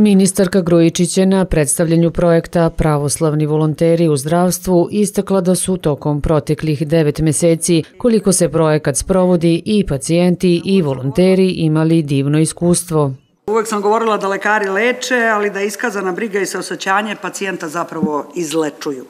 Ministarka Grujičić je na predstavljanju projekta Pravoslavni volonteri u zdravstvu istakla da su tokom proteklih 9 meseci, koliko se projekat sprovodi, i pacijenti i volonteri imali divno iskustvo. Uvek sam govorila da lekari leče, ali da iskazana briga i saosećanje pacijenta zapravo izlečuju.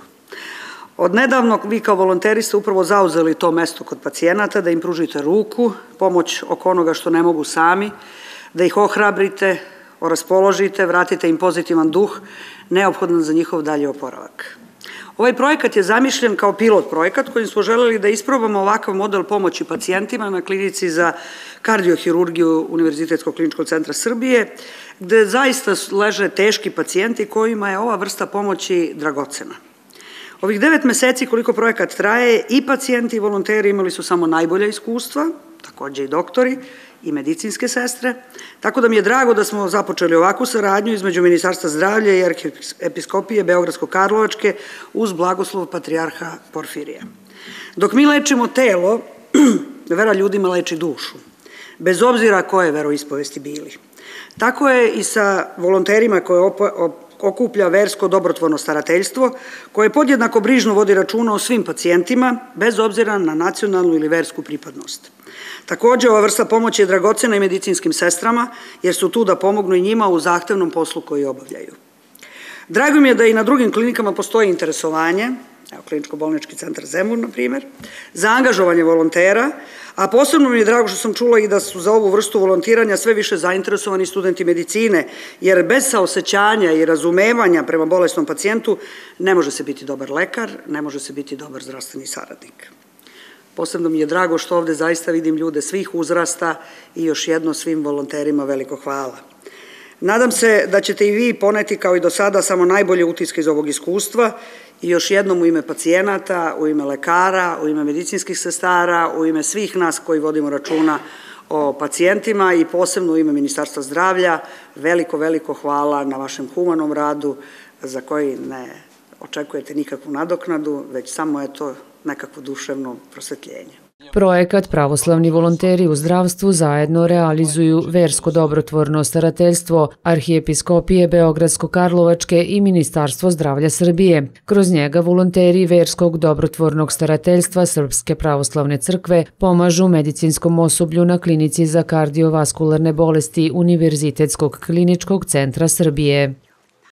Od nedavnog vi kao volonteri ste upravo zauzeli to mesto kod pacijenata, da im pružite ruku, pomoć oko onoga što ne mogu sami, da ih ohrabrite, raspoložite, vratite im pozitivan duh, neophodan za njihov dalji oporavak. Ovaj projekat je zamišljen kao pilot projekat kojim smo želeli da isprobamo ovakav model pomoći pacijentima na klinici za kardiohirurgiju Univerzitetskog kliničkog centra Srbije, gde zaista leže teški pacijenti kojima je ova vrsta pomoći dragocena. Ovih 9 meseci koliko projekat traje, i pacijenti i volonteri imali su samo najbolja iskustva, takođe i doktori i medicinske sestre, tako da mi je drago da smo započeli ovakvu saradnju između Ministarstva zdravlja i Arhiepiskopije Beogradsko-Karlovačke uz blagoslov patrijarha Porfirija. Dok mi lečimo telo, vera ljudima leči dušu, bez obzira koje veroispovesti bili. Tako je i sa volonterima koje okuplja versko dobrotvorno starateljstvo, koje podjednako brižno vodi računa o svim pacijentima, bez obzira na nacionalnu ili versku pripadnost. Takođe, ova vrsta pomoći je dragocena i medicinskim sestrama, jer su tu da pomognu i njima u zahtevnom poslu koji obavljaju. Drago mi je da i na drugim klinikama postoji interesovanje, evo Kliničko-bolnički centar Zemun, na primer, za angažovanje volontera, a posebno mi je drago što sam čula i da su za ovu vrstu volontiranja sve više zainteresovani studenti medicine, jer bez saosećanja i razumevanja prema bolesnom pacijentu ne može se biti dobar lekar, ne može se biti dobar zdravstveni saradnik. Posebno mi je drago što ovde zaista vidim ljude svih uzrasta i još jedno svim volonterima veliko hvala. Nadam se da ćete i vi poneti kao i do sada samo najbolje utiske iz ovog iskustva i još jednom u ime pacijenata, u ime lekara, u ime medicinskih sestara, u ime svih nas koji vodimo računa o pacijentima i posebno u ime Ministarstva zdravlja veliko hvala na vašem humanom radu za koji ne očekujete nikakvu nadoknadu, već samo nekakvo duševno prosvetljenje. Projekat Pravoslavni volonteri u zdravstvu zajedno realizuju Versko dobrotvorno starateljstvo Arhiepiskopije Beogradsko-Karlovačke i Ministarstvo zdravlja Srbije. Kroz njega volonteri Verskog dobrotvornog starateljstva Srpske pravoslavne crkve pomažu medicinskom osoblju na klinici za kardiovaskularne bolesti Univerzitetskog kliničkog centra Srbije.